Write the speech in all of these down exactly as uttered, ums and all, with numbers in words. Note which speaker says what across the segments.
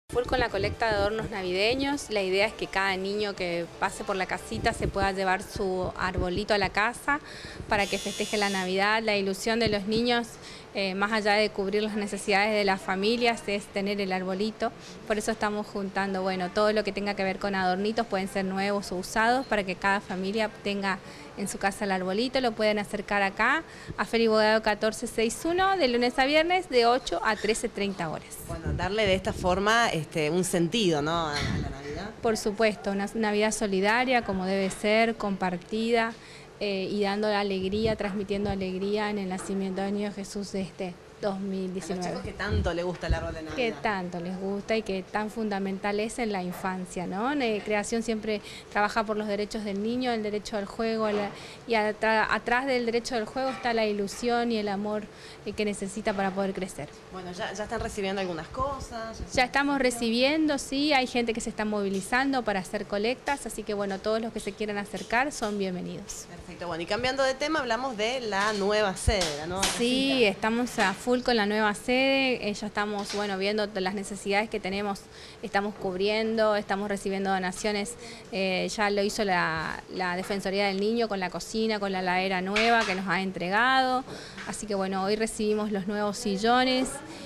Speaker 1: Full con la colecta de adornos navideños. La idea es que cada niño que pase por la casita se pueda llevar su arbolito a la casa para que festeje la Navidad. La ilusión de los niños, eh, más allá de cubrir las necesidades de las familias, es tener el arbolito. Por eso estamos juntando, bueno, todo lo que tenga que ver con adornitos, pueden ser nuevos o usados, para que cada familia tenga en su casa el arbolito. Lo pueden acercar acá a Feri Bogado catorce sesenta y uno, de lunes a viernes, de ocho a trece treinta horas.
Speaker 2: Bueno, darle de esta forma este, un sentido, ¿no?, a la Navidad.
Speaker 1: Por supuesto, una Navidad solidaria, como debe ser, compartida, eh, y dando alegría, transmitiendo alegría en el nacimiento del niño Jesús de este dos mil diecinueve.
Speaker 2: A los chicos que tanto les gusta el árbol de Navidad.
Speaker 1: Que tanto les gusta y que tan fundamental es en la infancia, ¿no? La creación siempre trabaja por los derechos del niño, el derecho al juego, la, y atra, atrás del derecho del juego está la ilusión y el amor eh, que necesita para poder crecer.
Speaker 2: Bueno, ya, ya están recibiendo algunas cosas.
Speaker 1: Ya, ya estamos recibiendo, sí, hay gente que se está movilizando para hacer colectas, así que bueno, todos los que se quieran acercar son bienvenidos.
Speaker 2: Perfecto, bueno, y cambiando de tema, hablamos de la nueva sede, la nueva
Speaker 1: Sí,
Speaker 2: casita.
Speaker 1: estamos a full con la nueva sede, eh, ya estamos bueno, viendo las necesidades que tenemos, estamos cubriendo, estamos recibiendo donaciones, eh, ya lo hizo la, la Defensoría del Niño con la cocina, con la heladera nueva que nos ha entregado, así que bueno, hoy recibimos los nuevos sillones,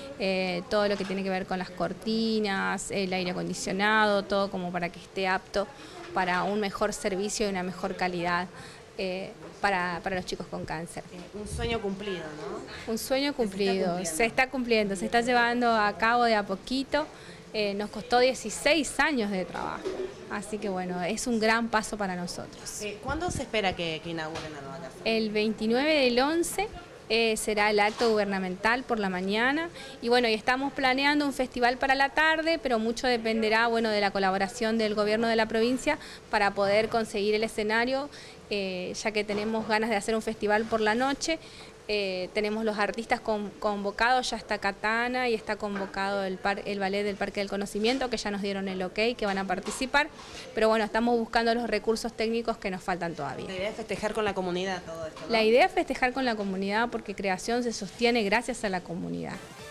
Speaker 1: eh, todo lo que tiene que ver con las cortinas, el aire acondicionado, todo como para que esté apto para un mejor servicio y una mejor calidad. Eh, para, para los chicos con cáncer.
Speaker 2: Un sueño cumplido, ¿no?
Speaker 1: Un sueño cumplido, se está, se está cumpliendo, se está llevando a cabo de a poquito, eh, nos costó dieciséis años de trabajo, así que bueno, es un gran paso para nosotros.
Speaker 2: Eh, ¿Cuándo se espera que, que inauguren la nueva casa?
Speaker 1: El veintinueve del once. Eh, será el acto gubernamental por la mañana y bueno, y estamos planeando un festival para la tarde, pero mucho dependerá bueno, de la colaboración del gobierno de la provincia para poder conseguir el escenario, eh, ya que tenemos ganas de hacer un festival por la noche. Eh, tenemos los artistas con, convocados, ya está Katana y está convocado el, par, el ballet del Parque del Conocimiento, que ya nos dieron el ok, que van a participar, pero bueno, estamos buscando los recursos técnicos que nos faltan todavía.
Speaker 2: La idea es festejar con la comunidad todo esto, ¿no?
Speaker 1: La idea es festejar con la comunidad porque creación se sostiene gracias a la comunidad.